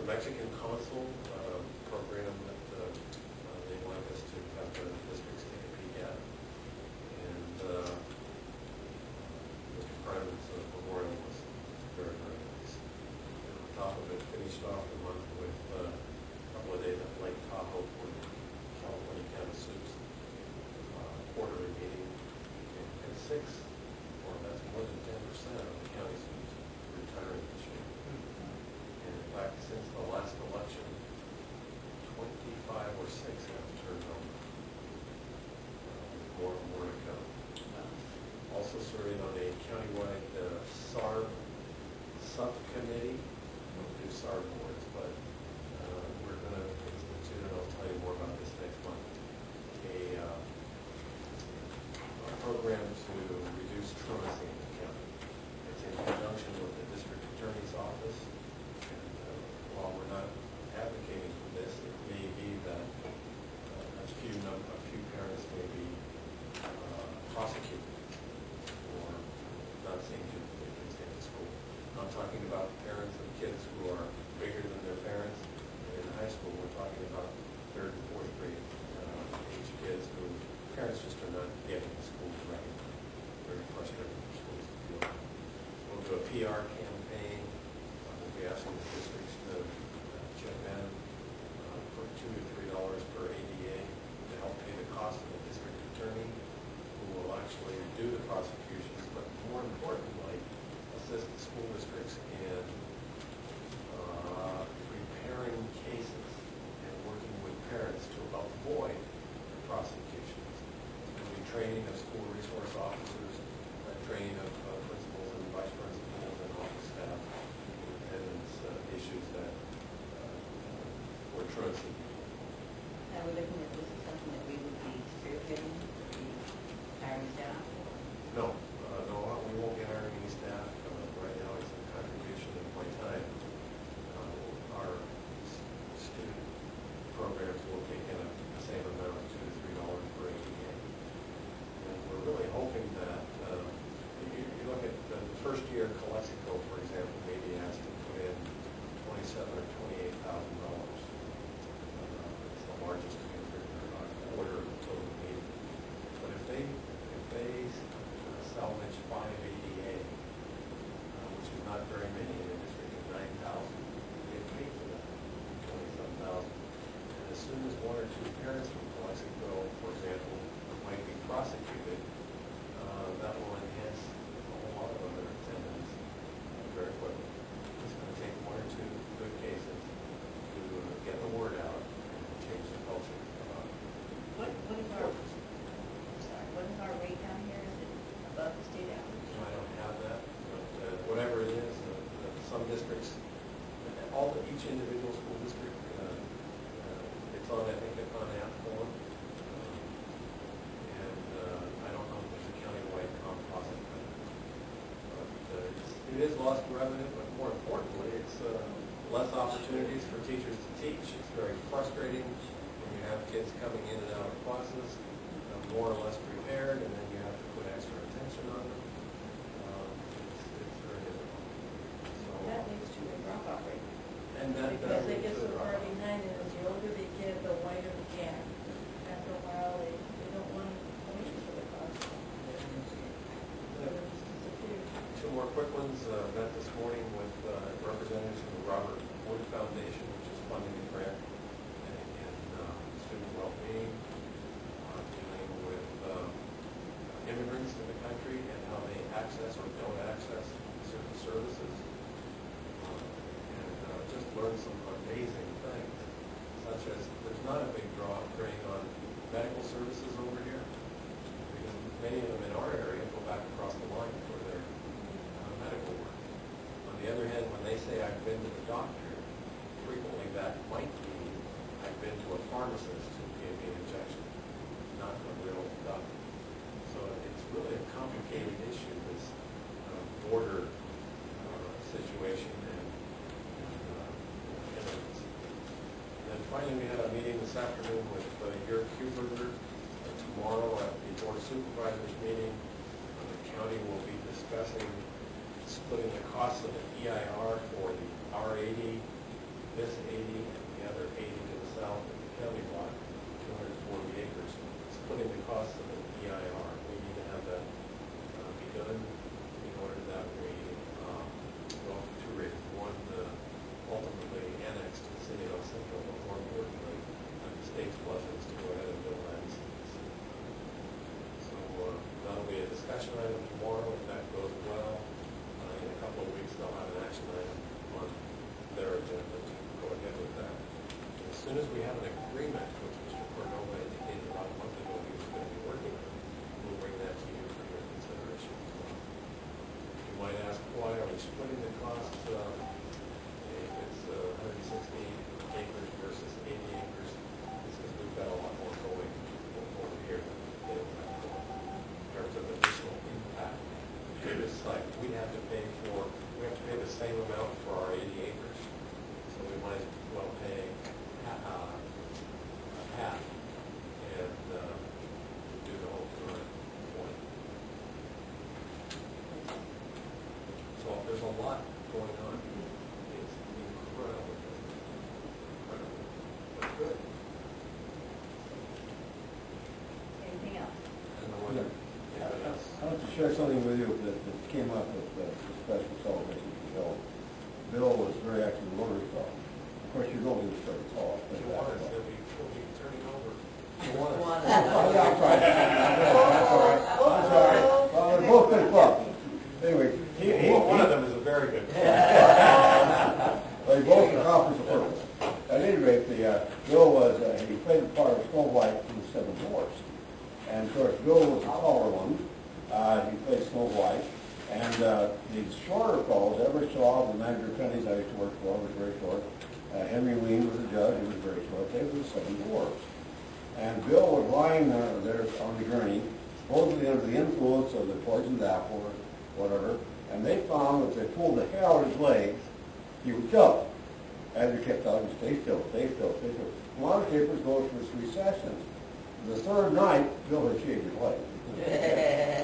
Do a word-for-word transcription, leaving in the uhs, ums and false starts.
Mexican consul uh, program that uh, uh, they want us to have the districts take a peek at. And uh, Mister Priman's uh, memorial was very, very nice. And on top of it, finished off the month with uh, a couple of days at Lake Tahoe for the California County Soups uh, quarterly meeting. And, and six, or that's more than ten percent of the county soups retiring this year. And in fact, since the last election, twenty-five or six have turned over. Uh, with more and more to come. Also serving on a countywide uh, S A R B subcommittee. We don't do S A R B boards, but uh, we're going to institute, and I'll tell you more about this next month, a, uh, a program to reduce truancy in the county. It's in conjunction with the district attorney's office. And uh, while we're not advocating for this, it may be that uh, a few num a few parents may be uh, prosecuted for not seeing to their kids get to school. I'm talking about parents of kids who are bigger than their parents. And in high school, we're talking about third and fourth grade uh, age kids who parents just are not getting to school regularly. Very frustrated for schools to do that. We'll do a P R campaign. Uh, we'll be asking the districts to uh, chip in uh, for two to three dollars per A D A to help pay the cost of the district attorney, who will actually do the prosecutions, but more importantly, assist the school districts in uh, preparing cases and working with parents to avoid the prosecutions. There'll be training of school resource officers, uh, training of uh, principals and vice principals and office staff, and uh, issues that uh, for truancy. Now we're looking at this as something that we would be spearheading, the hiring staff? No, uh, no, we won't be hiring any staff. Uh, right now it's a contribution of my time. Uh, our s- student programs will take in a, the same amount of two to three dollars per A D A. And we're really hoping that uh, you, you look at the first year, Calexico, for example, may be asked to put in twenty-seven or twenty-eight thousand dollars. Uh, it's the largest contributor on quarter of the total need. But if they if they uh, salvage five A D A, uh, which is not very many in a district of nine thousand, they pay for that twenty-seven thousand. And as soon as one or two parents from Calexico, for example, might be prosecuted, uh, that will enhance a whole lot of other attendance uh, very quickly. It's going to take one or two good cases to uh, get the word out and change the culture. Uh, What, what is our, I'm sorry, what is our rate down here? Is it above the state average? I don't have that, but uh, whatever it is, uh, uh, some districts, all the, each individual school district, uh, uh, it's on, I think, it's on app form. Um, and uh, I don't know if there's a countywide composite. But uh, it's, it is lost revenue, but more importantly, it's uh, less opportunities for teachers to teach. It's very frustrating when you have kids coming in and out of classes, uh, more or less prepared, and then you have to put extra attention on them. Um, it's, it's very difficult. So, That leads to a drop-off rate. and that, that Because they get leads so to the far drop-off. behind, and as the older they get, the wider the gap. After a while, they, they don't want to punish you for the cost. So they just disappear. Two more quick ones. Uh, met this morning with uh, representatives from the Robert Wood Foundation, which is funding a grant in, in uh, student well-being, uh, dealing with uh, immigrants in the country and how they access or don't access certain services. Uh, and uh, just learned some amazing things, such as there's not a big draw drain on medical services over here, because many of them in our area go back across the line for their uh, medical work. On the other hand, when they say I've been to the doctor, frequently that might be I've been to a pharmacist who gave me an injection, not a real doctor. So it's really a complicated issue, this uh, border uh, situation and, and uh, immigrants. And then finally, we had a meeting this afternoon with uh, Jörg Huberger. Uh, tomorrow at the Board of Supervisors meeting, uh, the county will be discussing splitting the cost of the E I R for the R eighty this eighty and the other eighty to the south of the county lot, two hundred forty acres, splitting the cost of the E I R. We need to have that uh, be done in order that we, um, well, two reasons. One, uh, ultimately annex to the city of El Centro, but more importantly, uh, the state's blessings to go ahead and build that. So uh, that'll be a discussion item tomorrow. If that goes well, uh, in a couple of weeks, they'll have an action item on their agenda to go ahead with that. And as soon as we have an agreement, which Mister Cordova indicated about a month ago he was going to be working on, we'll bring that to you for your consideration as well. You might ask, why are we splitting the cost? Uh, if it's uh, one hundred sixty acres versus eighty acres, it's because we've got a lot more going over here than they have in terms of additional impact to this site. We have to pay for, we have to pay the same amount for our eighty acres, so we might as well pay half, uh, half and uh, do the whole two hundred twenty. So there's a lot going on. It's incredible, incredible, but good. Anything else? And the weather. Anybody else? I'd like to share something with you that, that came up with uh, the special celebration for Bill. Bill was very active in Rotary Club. Of course, you don't lose very tall. If you want us, he'll be, he'll be turning over. You want Oh, yeah, I'm sorry. That's all right. I'm sorry. Well, they're both good clubs. Anyway, He, he, one of them is a very good player. they both accomplished the purpose. At any rate, the, uh, Bill was, uh, he played the part of Snow White in the Seven Dwarfs. And of course, Bill was the taller one. Uh, he played Snow White. And uh, the shorter fellows, Everett Shaw, the manager of Penny's I used to work for, was very short. Uh, Henry Ween was the judge, he was very short. They were the Seven Dwarfs. And Bill was lying uh, there on the gurney, supposedly under the influence of the poisoned apple or whatever. And they found that if they pulled the hair out of his legs, he would kill. As he kept telling him, stay still, stay still, stay still. A lot of papers go for three sessions. The third night, Bill had shaved his legs.